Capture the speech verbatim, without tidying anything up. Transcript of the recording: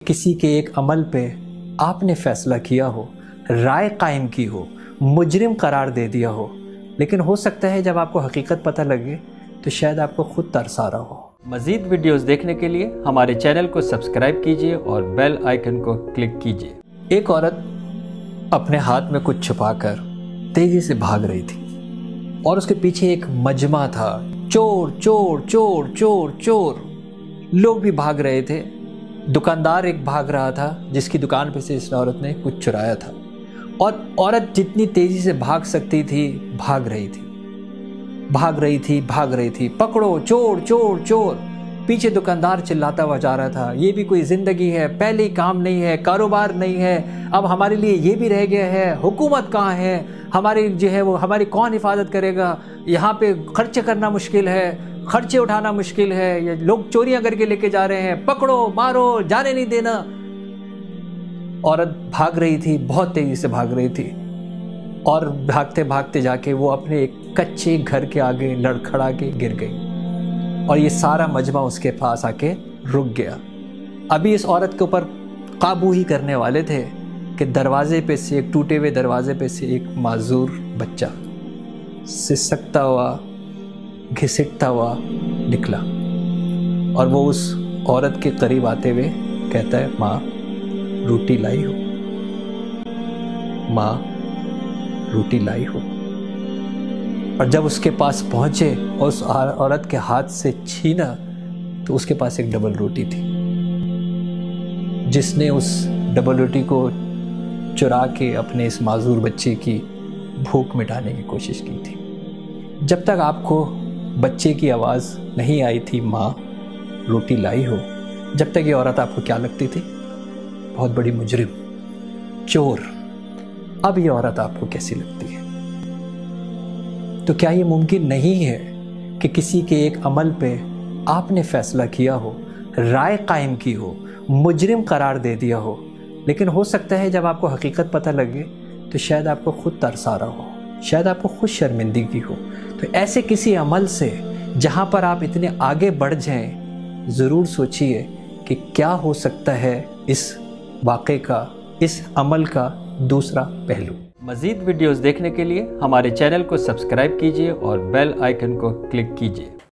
किसी के एक अमल पे आपने फ़ैसला किया हो, राय कायम की हो, मुजरिम करार दे दिया हो, लेकिन हो सकता है जब आपको हकीकत पता लगे तो शायद आपको खुद तरस आ रहा हो। मज़ीद वीडियोस देखने के लिए हमारे चैनल को सब्सक्राइब कीजिए और बेल आइकन को क्लिक कीजिए। एक औरत अपने हाथ में कुछ छुपाकर तेज़ी से भाग रही थी और उसके पीछे एक मजमा था। चोर चोर चोर चोर चोर, लोग भी भाग रहे थे। दुकानदार एक भाग रहा था जिसकी दुकान पे से इस औरत ने कुछ चुराया था, और औरत जितनी तेज़ी से भाग सकती थी भाग रही थी भाग रही थी भाग रही थी पकड़ो चोर चोर चोर। पीछे दुकानदार चिल्लाता हुआ जा रहा था, ये भी कोई ज़िंदगी है, पहले काम नहीं है, कारोबार नहीं है, अब हमारे लिए ये भी रह गया है, हुकूमत कहाँ है, हमारी जो है वो हमारी कौन हिफाजत करेगा, यहाँ पे खर्चे करना मुश्किल है, खर्चे उठाना मुश्किल है, ये लोग चोरियां करके लेके जा रहे हैं, पकड़ो मारो, जाने नहीं देना। औरत भाग रही थी, बहुत तेज़ी से भाग रही थी, और भागते भागते जाके वो अपने एक कच्चे घर के आगे लड़खड़ा के गिर गई, और ये सारा मजमा उसके पास आके रुक गया। अभी इस औरत के ऊपर काबू ही करने वाले थे कि दरवाजे पे से, एक टूटे हुए दरवाजे पे से एक माजूर बच्चा सिसकता हुआ घिसटता हुआ निकला, और वो उस औरत के करीब आते हुए कहता है, माँ रोटी लाई हो, माँ रोटी लाई हो। और जब उसके पास पहुँचे और उस औरत के हाथ से छीना तो उसके पास एक डबल रोटी थी, जिसने उस डबल रोटी को चुरा के अपने इस माजूर बच्चे की भूख मिटाने की कोशिश की थी। जब तक आपको बच्चे की आवाज़ नहीं आई थी, माँ रोटी लाई हो, जब तक ये औरत आपको क्या लगती थी? बहुत बड़ी मुजरिम, चोर। अब ये औरत आपको कैसी लगती है? तो क्या ये मुमकिन नहीं है कि किसी के एक अमल पे आपने फ़ैसला किया हो, राय कायम की हो, मुजरिम करार दे दिया हो, लेकिन हो सकता है जब आपको हकीकत पता लगे तो शायद आपको खुद तरस आ रहा हो, शायद आपको खुद शर्मिंदगी हो। तो ऐसे किसी अमल से जहाँ पर आप इतने आगे बढ़ जाएं, ज़रूर सोचिए कि क्या हो सकता है इस वाक़े का, इस अमल का दूसरा पहलू। मज़ीद वीडियोस देखने के लिए हमारे चैनल को सब्सक्राइब कीजिए और बेल आइकन को क्लिक कीजिए।